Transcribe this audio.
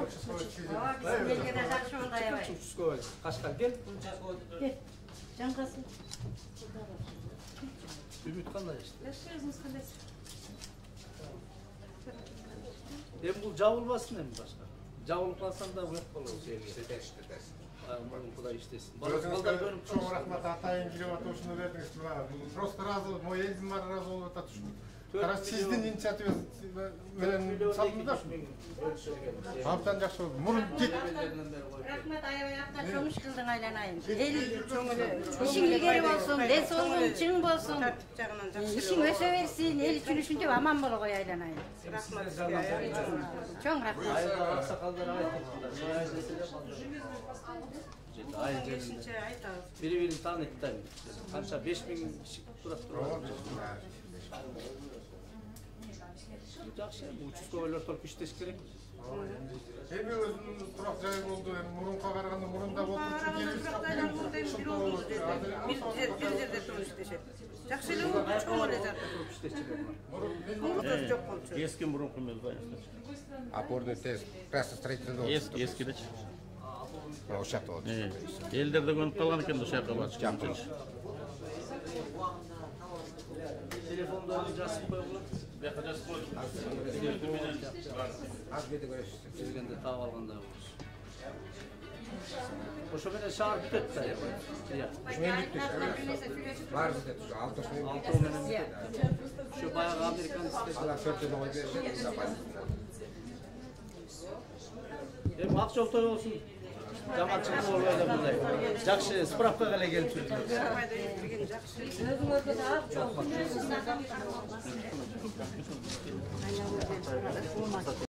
Melge de жақсы болды аябай. Участковый. Қашқа кел. Кел. Жаңғасы. Үміт қандай işte. Жақсы өзіңіз қандайсыз? Бұл жабылбасын енді башқа. Жабылып қалсам да өт болу жерге. Құдай іштесін. Өзіңізге чоң рахмат, атайын келіп атышыны бердіңіз. Просто разы, мой елдің бары разы болып атышыны. Қарас сіздің инициативамен салдыңдар. Абдан жақсы болды. Мұрын кет. Рахмат аябай ақтан шоңыш қылдың айланайын. Ел ішің ілгері болсын, денсаулығың чың болсын. Ішің өсе берсін, ел үшін үшін деп аман болу ғой айланайын. Рахмат. Чоң рахмат. Ақсақалдар Бiri-birini tanıttı. Kança 5000 kişi durup duruyor. Жақсы, участковыйлар только іштес керек. Эми өзүнүн турак жайы болду. Мурунга караганда мурунда болчу Жақсы эле болду, чоң эле жатыр. Жок болчу. Eski murunku mezbayı. Опорный тест, строительный. Eski de. Ошакта болчу. Элдерде көнүп калган экен ошол жака барып жамчылыш. Telefonlarını жазып қойғылар. Бияка жазып койду. Az bedi көрөсүз. Жүргенде таап алгандай болуш. Ошо менен шаар бүтөт да. Бар бүтөт. 6 менен. Ошо баягы американецтер. Алар 4-төн ой беришет, запас. Эми ак жол той болсун. Жаманчылык болбой да мындай. Жакшы справкага эле келип жүрдүк. Өзүңөргө да ак жол.